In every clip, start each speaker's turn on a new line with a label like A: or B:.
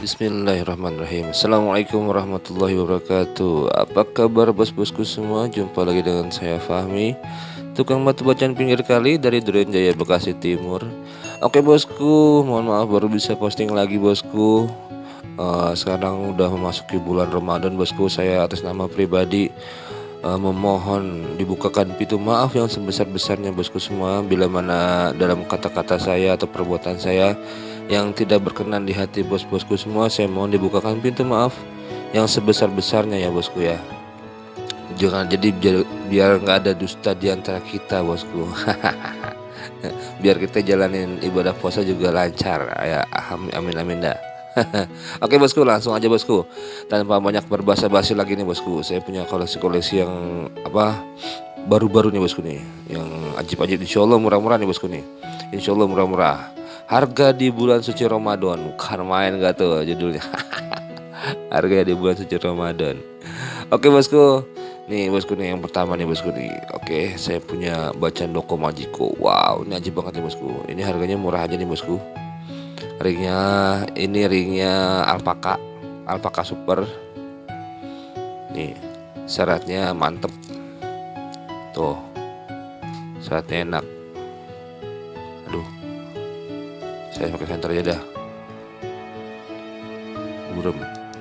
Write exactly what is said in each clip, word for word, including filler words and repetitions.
A: Bismillahirrahmanirrahim. Assalamualaikum warahmatullahi wabarakatuh. Apa kabar bos-bosku semua? Jumpa lagi dengan saya Fahmi, tukang batu bacaan pinggir kali dari Duren Jaya, Bekasi Timur. Oke bosku, mohon maaf baru bisa posting lagi bosku. Uh, sekarang udah memasuki bulan Ramadan bosku. Saya atas nama pribadi uh, memohon dibukakan pintu maaf yang sebesar-besarnya bosku semua, bila mana dalam kata-kata saya atau perbuatan saya yang tidak berkenan di hati bos-bosku semua, saya mohon dibukakan pintu maaf yang sebesar-besarnya ya bosku ya. Jangan jadi biar biar nggak ada dusta di antara kita bosku. Biar kita jalanin ibadah puasa juga lancar ya. Amin amin dah. Oke bosku, langsung aja bosku, tanpa banyak berbasa-basi lagi nih bosku. Saya punya koleksi-koleksi yang apa baru-baru nih bosku nih, yang ajib-ajib, insya Allah murah-murah nih bosku nih. Insya Allah murah-murah. Harga di bulan suci Ramadan, bukan main gak tuh judulnya. Harga di bulan suci Ramadan. Oke bosku, nih bosku nih yang pertama nih bosku nih. Oke, saya punya bacaan Doko Majiko. Wow, ini ajib banget nih bosku. Ini harganya murah aja nih bosku. Ringnya ini ringnya alpaka, alpaka super. Nih, syaratnya mantep. Tuh, syaratnya enak. Aduh, saya pakai senter aja dah. Burem.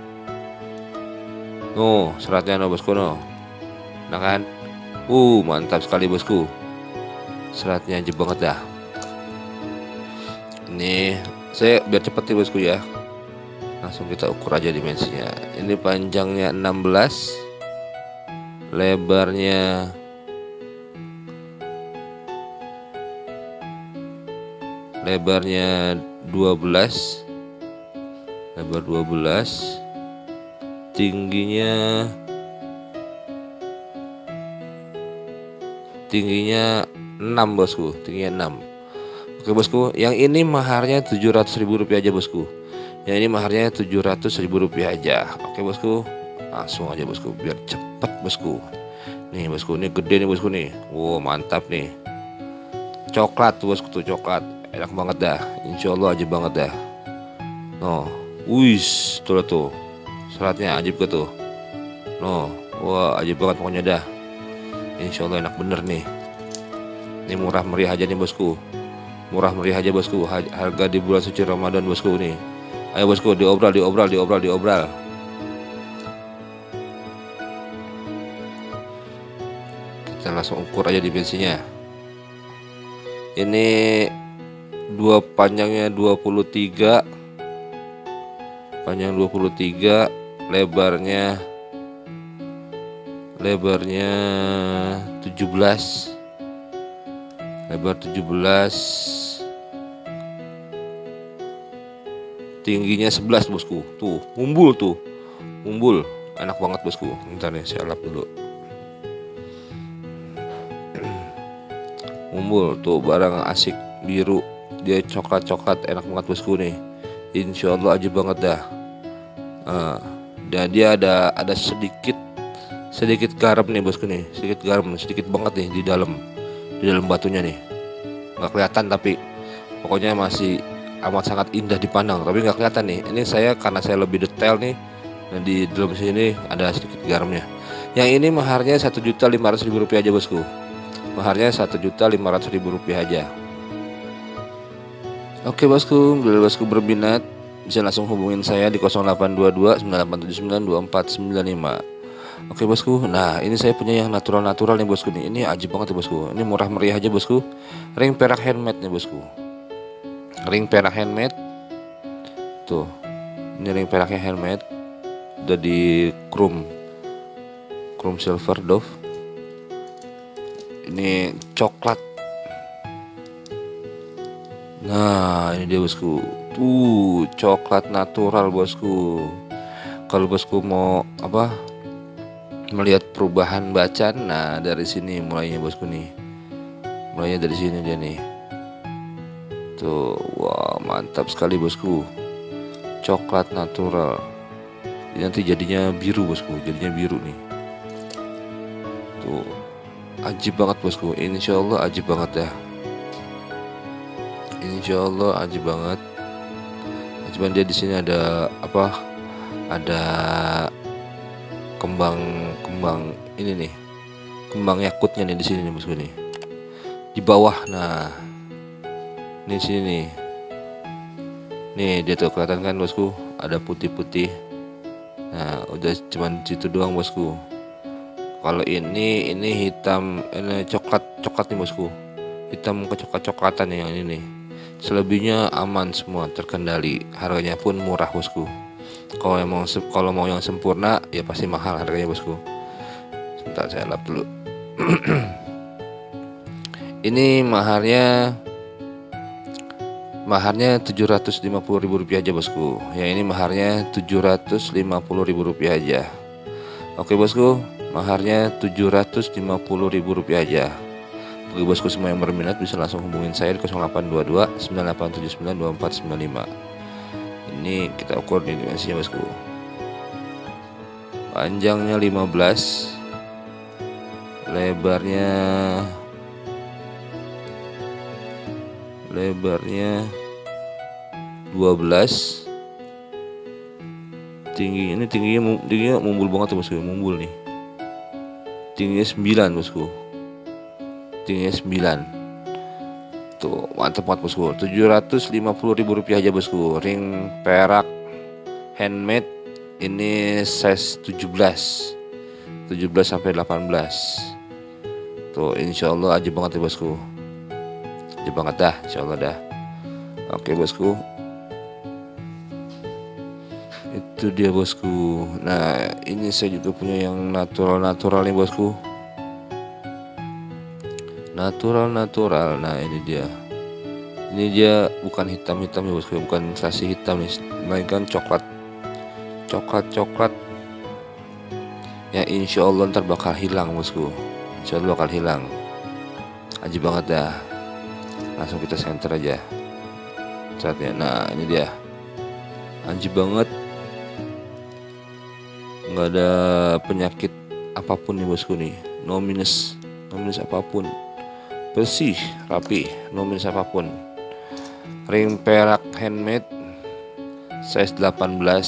A: Oh, seratnya no bosku no. Nah kan? Uh, mantap sekali bosku. Seratnya ajib banget dah. Ini saya biar cepet nih bosku ya. Langsung kita ukur aja dimensinya. Ini panjangnya enam belas, lebarnya lebarnya dua belas, lebar dua belas, tingginya tingginya enam bosku, tingginya enam. Oke bosku, yang ini maharnya tujuh ratus ribu rupiah aja bosku. Yang ini maharnya tujuh ratus ribu rupiah aja. Oke bosku, langsung aja bosku biar cepet bosku. Nih bosku, ini gede nih bosku nih. Wow, mantap nih. Coklat tuh bosku tuh, coklat. Enak banget dah, insya Allah ajib banget dah. No, wis, tuh tuh, seratnya ajib ke tuh. No, wah ajib banget pokoknya dah. Insya Allah enak bener nih. Ini murah meriah aja nih bosku. Murah meriah aja bosku. Harga di bulan suci Ramadan bosku nih. Ayo bosku, diobral, diobral, diobral, diobral. Kita langsung ukur aja dimensinya. Ini dua panjangnya dua puluh tiga, panjang dua puluh tiga, lebarnya lebarnya tujuh belas, lebar tujuh belas, tingginya sebelas bosku. Tuh, mumbul tuh, mumbul, enak banget bosku. Bentar nih, saya lap dulu. Mumbul tuh, barang asik, biru. Dia coklat-coklat, enak banget bosku nih. Insya Allah ajib banget dah. uh, Dan dia ada ada sedikit sedikit garam nih bosku nih, sedikit garam, sedikit banget nih di dalam di dalam batunya nih. Nggak kelihatan tapi pokoknya masih amat sangat indah dipandang, tapi nggak kelihatan nih. Ini saya karena saya lebih detail nih. Dan di dalam sini ada sedikit garamnya. Yang ini maharnya satu juta lima ratus ribu rupiah aja bosku. Maharnya satu juta lima ratus ribu rupiah aja. Oke bosku, bila bosku berminat bisa langsung hubungin saya di nol delapan dua dua sembilan delapan tujuh sembilan dua empat sembilan lima. Oke bosku, nah ini saya punya yang natural-natural nih bosku nih. Ini ajib banget nih bosku. Ini murah meriah aja bosku. Ring perak handmade nih bosku. Ring perak handmade. Tuh, ini ring peraknya handmade. Udah di chrome, chrome silver dove. Ini coklat. Nah ini dia bosku. Tuh, coklat natural bosku. Kalau bosku mau apa, melihat perubahan bacaan, nah dari sini mulainya bosku nih. Mulainya dari sini dia nih. Tuh, wah mantap sekali bosku. Coklat natural. Ini nanti jadinya biru bosku, jadinya biru nih. Tuh, ajib banget bosku. Insya Allah ajib banget ya. Insya Allah ajib banget, ajib cuman dia di sini ada apa, ada kembang kembang ini nih, kembang yakutnya nih di sini nih bosku nih, di bawah. Nah ini sini nih, nih dia tuh kelihatan kan bosku, ada putih-putih. Nah udah cuman situ doang bosku. Kalau ini ini hitam, ini coklat coklat nih bosku, hitam kecoklat coklatan yang ini nih. Selebihnya aman semua, terkendali, harganya pun murah bosku. Kalau mau kalau mau yang sempurna ya pasti mahal harganya bosku. Sebentar saya lap dulu. Ini maharnya maharnya tujuh ratus lima puluh ribu rupiah aja bosku. Yang ini maharnya tujuh ratus lima puluh ribu rupiah aja. Oke bosku, maharnya tujuh ratus lima puluh ribu rupiah aja. Bagi bosku semua yang berminat bisa langsung hubungin saya di nol delapan dua dua sembilan delapan tujuh sembilan dua empat sembilan lima. Ini kita ukur di dimensinya bosku. Panjangnya lima belas, lebarnya lebarnya dua belas, tinggi ini tingginya tingginya mumbul banget tuh bosku, mumbul nih. Tingginya sembilan bosku. Tingginya sembilan. Tuh, mantap banget bosku. tujuh ratus lima puluh ribu rupiah aja bosku. Ring perak handmade ini size tujuh belas. tujuh belas sampai delapan belas. Tuh, insyaallah aja banget ya bosku. Aja banget dah, insyaallah dah. Oke bosku. Itu dia bosku. Nah, ini saya juga punya yang natural-natural nih bosku. Natural-natural. Nah, ini dia. Ini dia bukan hitam-hitam ya bosku, bukan sasi hitam nih, melainkan coklat. Coklat-coklat. Ya insya Allah ntar bakal hilang bosku. Insya Allah bakal hilang. Aji banget dah. Langsung kita center aja. Saatnya. Nah, ini dia. Aji banget. Nggak ada penyakit apapun nih bosku nih. No minus, no minus apapun. Bersih, rapi, no minus apapun. Ring perak handmade size delapan belas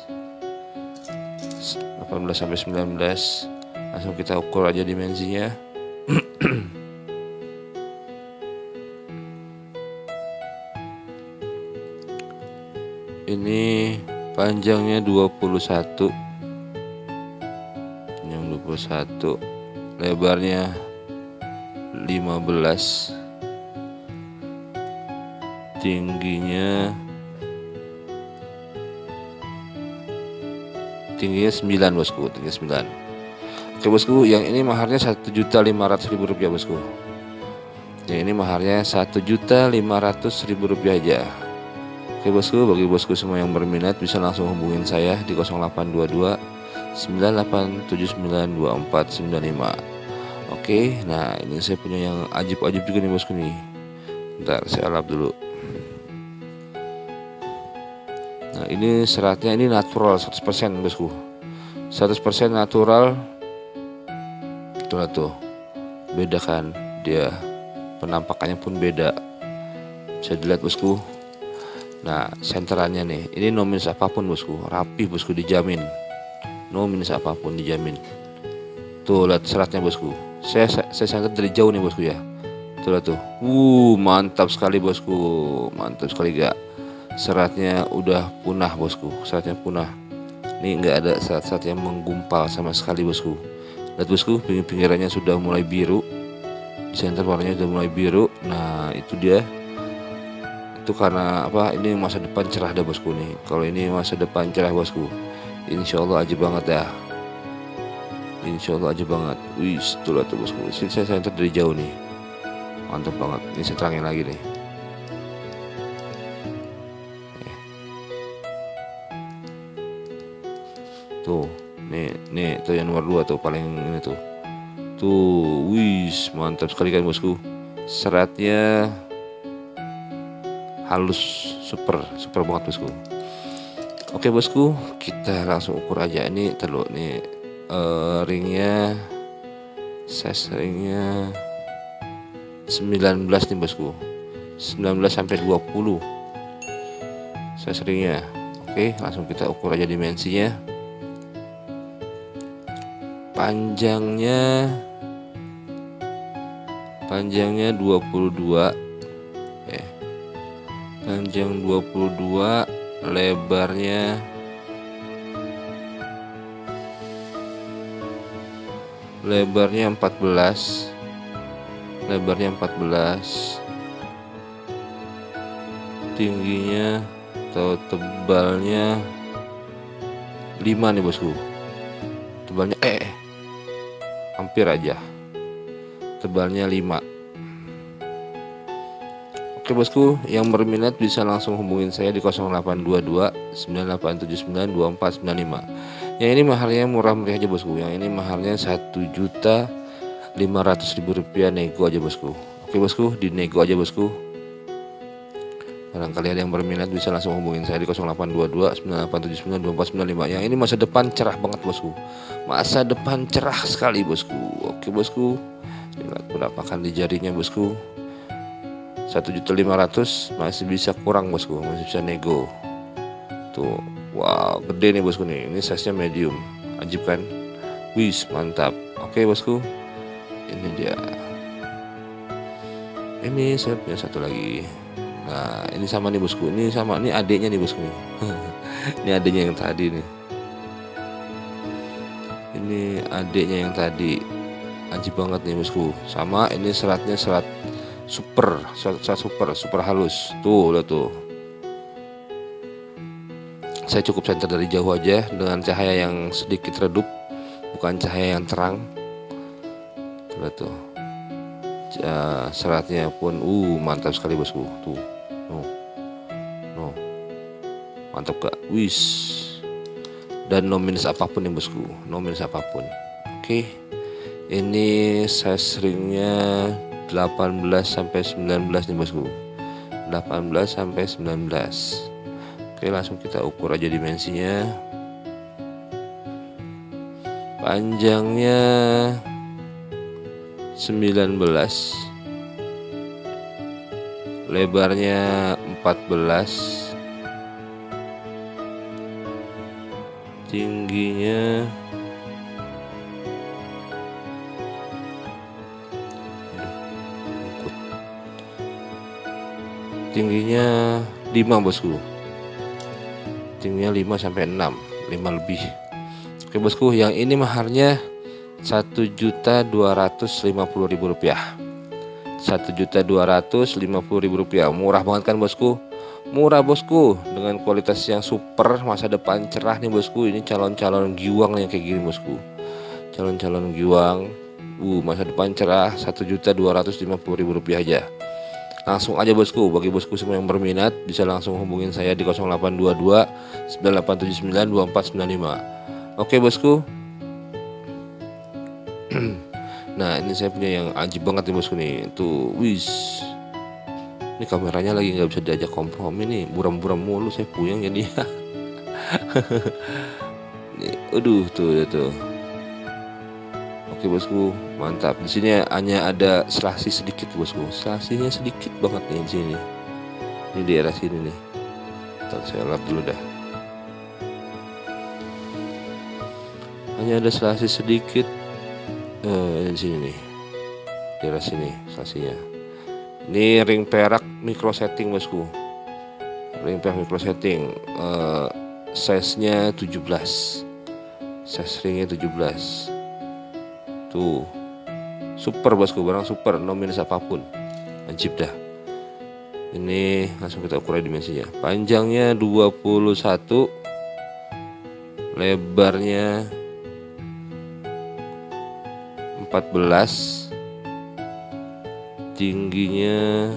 A: delapan belas sampai sembilan belas. Langsung kita ukur aja dimensinya. Ini panjangnya dua puluh satu. Yang dua puluh satu. Lebarnya lima belas, tingginya tingginya sembilan bosku, tingginya sembilan. Oke bosku, yang ini maharnya satu juta lima ratus ribu rupiah bosku. Yang ini maharnya satu juta lima ratus ribu rupiah aja. Oke bosku, bagi bosku semua yang berminat bisa langsung hubungin saya di nol delapan dua dua sembilan delapan tujuh sembilan dua empat sembilan lima. Oke, nah ini saya punya yang ajib-ajib juga nih bosku nih. Bentar, saya lap dulu. Nah ini seratnya ini natural seratus persen bosku, seratus persen natural. Tuh tuh, beda kan dia, penampakannya pun beda, bisa dilihat bosku. Nah senterannya nih, ini no minus apapun bosku, rapi bosku, dijamin. No minus apapun, dijamin. Tuh lihat seratnya bosku. Saya saya sangat dari jauh nih bosku ya. Tuh tuh. Uh, mantap sekali bosku. Mantap sekali gak? Seratnya udah punah bosku. Seratnya punah. Ini nggak ada serat-serat yang menggumpal sama sekali bosku. Lihat bosku, pinggir-pinggirannya sudah mulai biru. Di center warnanya sudah mulai biru. Nah, itu dia. Itu karena apa? Ini masa depan cerah dah bosku nih. Kalau ini masa depan cerah bosku, insya Allah aja banget dah. Insya Allah aja banget. Wih, tuh lah tuh bosku. Sini saya center dari jauh nih. Mantap banget. Ini saya terangin lagi nih. Tuh, nih, nih, tuh yang nomor dua tuh paling ini tuh. Tuh, wih, mantap sekali kan bosku. Seratnya halus, super, super banget bosku. Oke bosku, kita langsung ukur aja. Ini terlalu nih. Uh, ringnya size ringnya sembilan belas nih bosku, sembilan belas sampai dua puluh, size ringnya. Oke, langsung kita ukur aja dimensinya. Panjangnya panjangnya dua puluh dua. Oke. Panjang dua puluh dua, lebarnya lebarnya empat belas. Lebarnya empat belas. Tingginya atau tebalnya lima nih bosku. Tebalnya eh hampir aja. Tebalnya lima. Oke bosku, yang berminat bisa langsung hubungin saya di nol delapan dua dua sembilan delapan tujuh sembilan dua empat sembilan lima. Yang ini mahalnya murah meriah aja bosku. Yang ini mahalnya satu juta lima ratus ribu rupiah, nego aja bosku. Oke bosku, di nego aja bosku. Barangkali ada yang berminat bisa langsung hubungin saya di nol delapan dua dua sembilan delapan tujuh sembilan dua empat sembilan lima. Yang ini masa depan cerah banget bosku. Masa depan cerah sekali bosku. Oke bosku, lihat berapa kan di jarinya bosku. Satu juta lima ratus masih bisa kurang bosku, masih bisa nego. Tuh, wow, gede nih bosku nih. Ini size nya medium, ajib kan? Wis, mantap. Oke bosku, ini dia. Ini saya punya satu lagi. Nah, ini sama nih bosku. Ini sama, ini adiknya nih bosku nih. Ini adiknya yang tadi nih. Ini adiknya yang tadi. Ajib banget nih bosku. Sama, ini seratnya serat super, serat, serat super, super halus. Tuh, lihat tuh. Saya cukup senter dari jauh aja dengan cahaya yang sedikit redup, bukan cahaya yang terang. Lihat tuh. Seratnya pun uh mantap sekali bosku. Tuh. No. No. Mantap gak? Wis. Dan no minus apapun nih bosku. No minus apapun. Oke. Ini size ringnya delapan belas sampai sembilan belas nih bosku. delapan belas sampai sembilan belas. Oke, langsung kita ukur aja dimensinya. Panjangnya sembilan belas, lebarnya empat belas, tingginya tingginya lima bosku. Tingginya lima sampai enam, lima lebih. Oke bosku, yang ini maharnya satu juta dua ratus lima puluh ribu rupiah. satu juta dua ratus lima puluh ribu rupiah. Murah banget kan bosku? Murah bosku, dengan kualitas yang super, masa depan cerah nih bosku. Ini calon-calon giwang yang kayak gini bosku. Calon-calon giwang, uh, masa depan cerah, satu juta dua ratus lima puluh ribu rupiah aja. Langsung aja bosku, bagi bosku semua yang berminat bisa langsung hubungin saya di nol delapan dua dua sembilan delapan tujuh sembilan dua empat sembilan lima. Oke bosku. Nah, ini saya punya yang ajib banget nih bosku nih. Tuh, wis. Ini kameranya lagi nggak bisa diajak kompromi nih, buram-buram mulu, saya puyeng jadi. Nih, aduh tuh tuh. Oke bosku, mantap. Di sini hanya ada selasi sedikit bosku. Selasinya sedikit banget nih di sini. Ini daerah sini nih. Ntar saya lap dulu dah. Hanya ada selasi sedikit. Eh, di sini nih. Daerah sini selasinya. Ini ring perak micro setting bosku. Ring perak micro setting. Eh, size-nya tujuh belas. Size ringnya tujuh belas. Tuh, super bosku, barang super, no minus apapun, ajib dah. Ini langsung kita ukur dimensinya. Panjangnya dua puluh satu, lebarnya empat belas, tingginya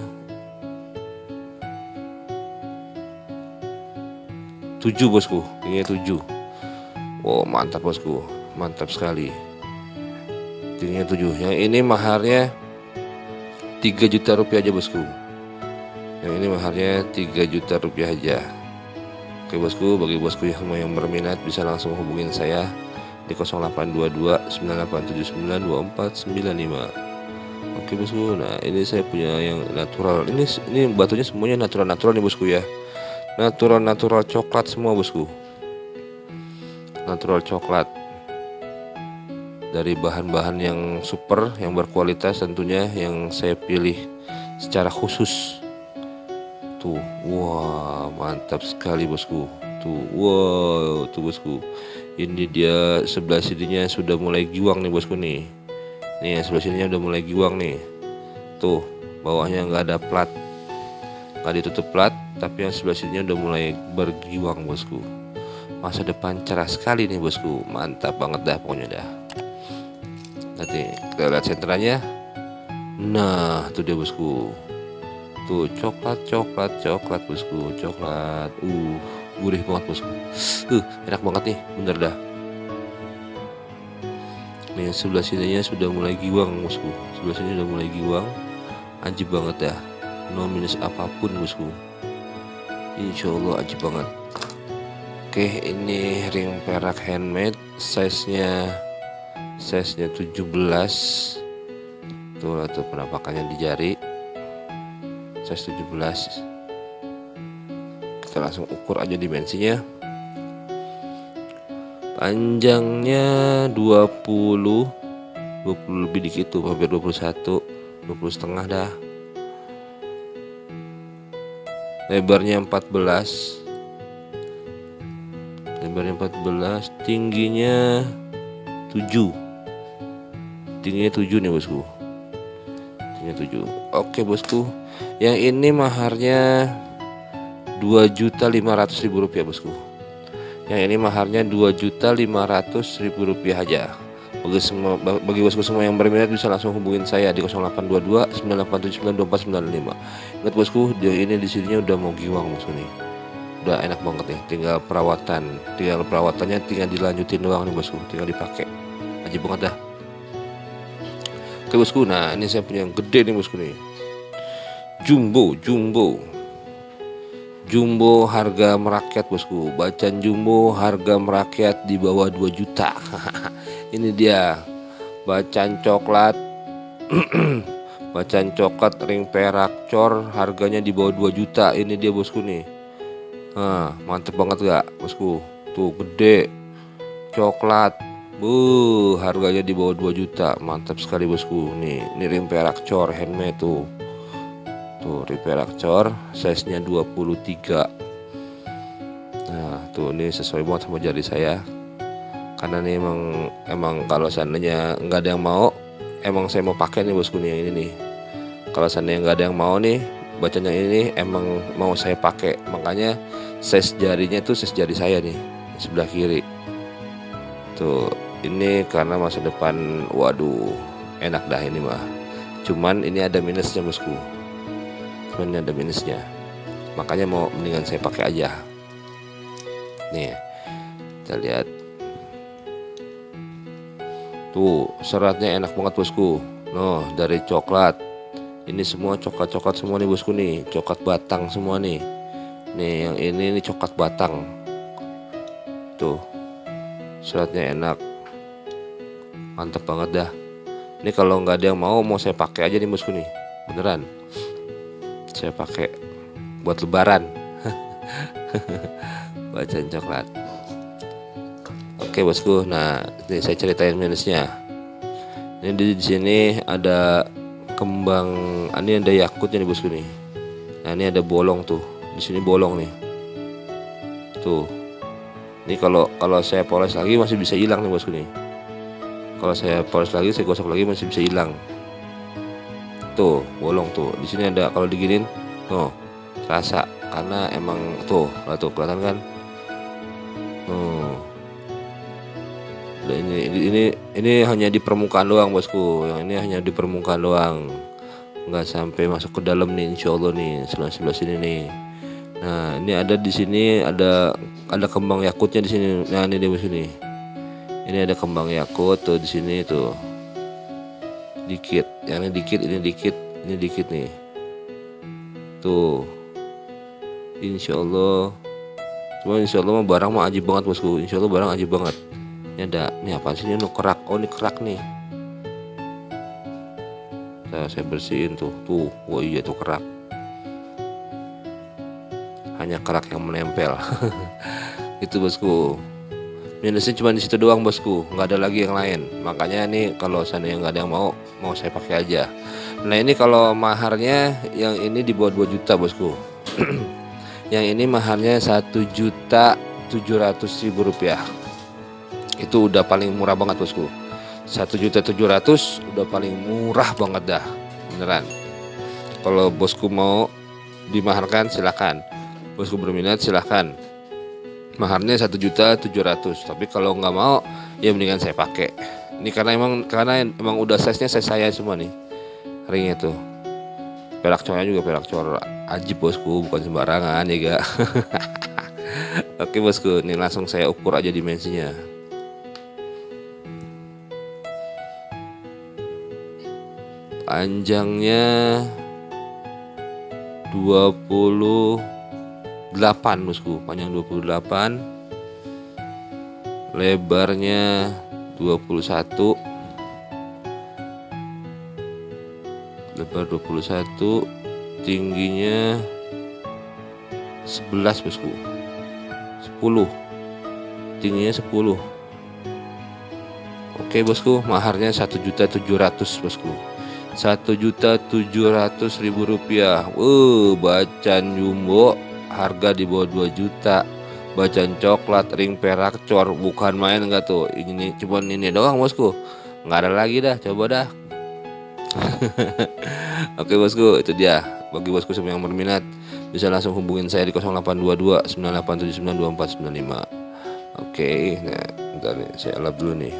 A: tujuh bosku, tingginya tujuh. Wow, mantap bosku, mantap sekali. Tingginya tujuh. Yang ini maharnya tiga juta rupiah aja bosku. Yang ini maharnya tiga juta rupiah aja. Oke bosku, bagi bosku yang mau yang berminat bisa langsung hubungin saya di nol delapan dua dua sembilan delapan tujuh sembilan dua empat sembilan lima. Oke bosku, nah ini saya punya yang natural. Ini ini batunya semuanya natural-natural nih bosku ya. natural-natural coklat semua bosku, natural coklat dari bahan-bahan yang super, yang berkualitas tentunya, yang saya pilih secara khusus. Tuh, wah mantap sekali bosku. Tuh, wow, tuh bosku. Ini dia sebelah sininya sudah mulai giwang nih bosku nih. Nih sebelah sininya udah mulai giwang nih. Tuh, bawahnya nggak ada plat, nggak ditutup plat, tapi yang sebelah sininya udah mulai bergiwang bosku. Masa depan cerah sekali nih bosku. Mantap banget dah pokoknya dah. Nanti kita lihat sentranya. Nah, tuh dia bosku. Tuh coklat coklat coklat bosku, coklat uh gurih banget bosku, uh enak banget nih, bener dah. Nih sebelah sininya sudah mulai giwang bosku, sebelah sini udah mulai giwang, ajib banget dah, no minus apapun bosku, insya Allah ajib banget. Oke, ini ring perak handmade, size nya size nya tujuh belas. Tuh atau penampakannya di jari, size tujuh belas. Kita langsung ukur aja dimensinya. Panjangnya dua puluh dua puluh lebih dikit tuh, hampir dua puluh satu, dua puluh setengah dah. Lebarnya empat belas. Lebarnya empat belas, tingginya tujuh. Tingginya tujuh nih bosku. Tingginya tujuh. Oke bosku. Yang ini maharnya dua juta lima ratus ribu rupiah bosku. Yang ini maharnya dua juta lima ratus ribu rupiah aja. Bagi semua, bagi bosku semua yang berminat bisa langsung hubungin saya di nol delapan dua dua sembilan delapan tujuh sembilan dua empat sembilan lima. Ingat bosku, dia ini di sininya udah mau giwang bosku nih. Udah enak banget nih, tinggal perawatan. Tinggal perawatannya tinggal dilanjutin doang nih bosku, tinggal dipakai. Ajib banget dah. Oke bosku, nah ini saya punya yang gede nih bosku nih. Jumbo, jumbo, jumbo harga merakyat bosku. Bacan jumbo harga merakyat di bawah dua juta. Ini dia bacan coklat. Bacan coklat ring perak cor, harganya di bawah dua juta. Ini dia bosku nih. Nah, mantep banget gak bosku? Tuh gede, coklat. Bu, harganya di bawah dua juta. Mantap sekali bosku. Nih, ini ring perak cor handmade tuh. Tuh ring perak cor, size nya dua puluh tiga. Nah tuh ini sesuai banget sama jari saya, karena ini emang emang kalau seandainya nggak ada yang mau, emang saya mau pakai nih bosku nih yang ini nih. Kalau seandainya nggak ada yang mau nih, bacanya ini emang mau saya pakai, makanya size jarinya tuh size jari saya nih sebelah kiri. Tuh ini karena masa depan, waduh enak dah ini mah. Cuman ini ada minusnya bosku. Cuman ada minusnya, makanya mau mendingan saya pakai aja. Nih kita lihat tuh, seratnya enak banget bosku. Noh dari coklat, ini semua coklat-coklat semua nih bosku nih, coklat batang semua nih. Nih yang ini nih coklat batang. Tuh seratnya enak, mantap banget dah. Ini kalau nggak ada yang mau, mau saya pakai aja nih bosku nih, beneran. Saya pakai buat lebaran. Bacan coklat. Oke bosku, nah ini saya ceritain minusnya. Ini di sini ada kembang, ini ada yakutnya nih bosku nih. Nah ini ada bolong tuh, di sini bolong nih. Tuh, ini kalau kalau saya poles lagi masih bisa hilang nih bosku nih. Kalau saya poles lagi, saya gosok lagi masih bisa hilang. Tuh bolong tuh, di sini ada, kalau diginin tuh rasa, karena emang tuh lah tuh kelihatan kan. Tuh ini, ini ini ini hanya di permukaan doang bosku, yang ini hanya di permukaan doang, nggak sampai masuk ke dalam nih insya Allah nih, sebelah sebelah sini nih. Nah ini ada di sini ada ada kembang yakutnya di sini. Nah ini di sini, ini ada kembang yakut tuh di sini tuh. Dikit, yang ini dikit, ini dikit, ini dikit nih. Tuh, insya Allah. Cuma insya Allah mah barang mah ajib banget bosku. Insya Allah barang ajib banget. Ini ada, ini apa sih ini? Kerak, oh ini kerak nih. Nah, saya bersihin tuh, tuh, oh iya tuh kerak. hanya kerak yang menempel. Itu bosku, minusnya cuma di situ doang bosku, nggak ada lagi yang lain. Makanya ini kalau seandainya nggak ada yang mau mau saya pakai aja. Nah ini kalau maharnya yang ini di bawah dua juta bosku. Yang ini maharnya satu juta tujuh ratus ribu rupiah. Itu udah paling murah banget bosku. Satu juta tujuh ratus udah paling murah banget dah, beneran. Kalau bosku mau dimaharkan silahkan, bosku berminat silahkan. Maharnya satu juta tujuh ratus. Tapi kalau nggak mau ya mendingan saya pakai. Ini karena emang karena emang udah size nya size saya semua nih ringnya tuh. Perak cornya juga perak cor ajib bosku, bukan sembarangan ya gak. Oke bosku, ini langsung saya ukur aja dimensinya. Panjangnya dua puluh delapan bosku, panjang dua puluh delapan, lebarnya dua puluh satu, lebar dua puluh satu, tingginya sebelas bosku, sepuluh, tingginya sepuluh. Oke bosku, maharnya satu juta tujuh ratus bosku, satu juta tujuh ratus ribu rupiah. Wuh, bacan jumbo harga di bawah dua juta. Bacan coklat ring perak cor, bukan main enggak tuh. Ini cuman ini doang bosku, nggak ada lagi dah, coba dah. Oke bosku, itu dia. Bagi bosku semua yang berminat bisa langsung hubungin saya di nol delapan dua dua sembilan delapan tujuh sembilan dua empat sembilan lima. Oke, nah bentar nih, saya lap dulu nih.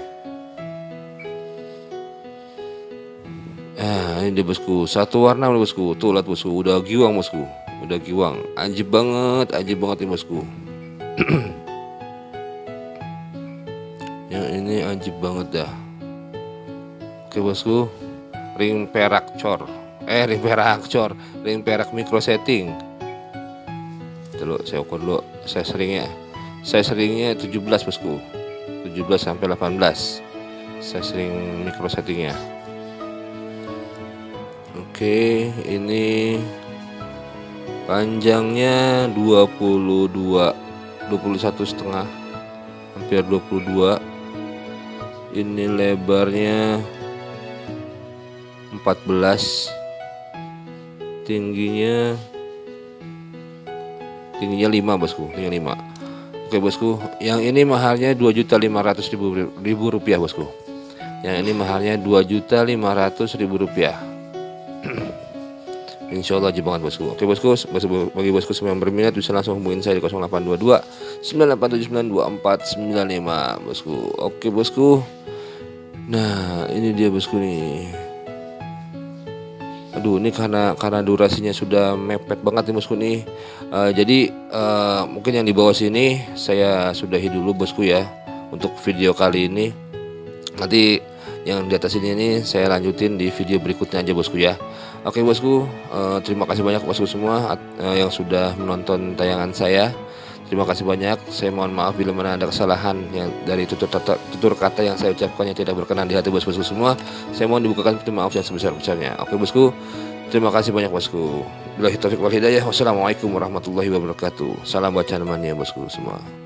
A: Ah, ini dia bosku, satu warna bosku. Tuh lihat bosku, udah giwang bosku. Udah giwang, ajib banget, ajib banget nih bosku. Yang ini ajib banget dah. Oke bosku, ring perak cor, eh ring perak cor, ring perak micro setting. Dulu saya ukur dulu, saya seringnya, saya seringnya tujuh belas bosku, tujuh belas sampai delapan belas. Saya sering micro settingnya. Oke, ini panjangnya dua puluh dua, dua puluh satu setengah, hampir dua puluh dua. Ini lebarnya empat belas, tingginya tingginya lima bosku, tingginya lima. Oke bosku, yang ini maharnya dua juta lima ratus ribu rupiah bosku. Yang ini maharnya dua juta lima ratus ribu rupiah. Insya Allah ajib banget bosku. Oke bosku, bagi bosku semua yang berminat bisa langsung hubungin saya di nol delapan dua dua sembilan delapan tujuh sembilan dua empat sembilan lima bosku. Oke bosku. Nah ini dia bosku nih. Aduh, ini karena karena durasinya sudah mepet banget nih bosku nih. Uh, jadi uh, mungkin yang di bawah sini saya sudahi dulu bosku ya untuk video kali ini. Nanti yang di atas ini nih saya lanjutin di video berikutnya aja bosku ya. Oke bosku, uh, terima kasih banyak bosku semua uh, yang sudah menonton tayangan saya. Terima kasih banyak. Saya mohon maaf bila mana ada kesalahan yang dari tutur kata, tutur kata yang saya ucapkan yang tidak berkenan di hati bosku semua. Saya mohon dibukakan pintu maaf yang sebesar-besarnya. Oke bosku, terima kasih banyak bosku. Billahi taufiq wal hidayah. Wassalamualaikum warahmatullahi wabarakatuh. Salam bacaan mania bosku semua.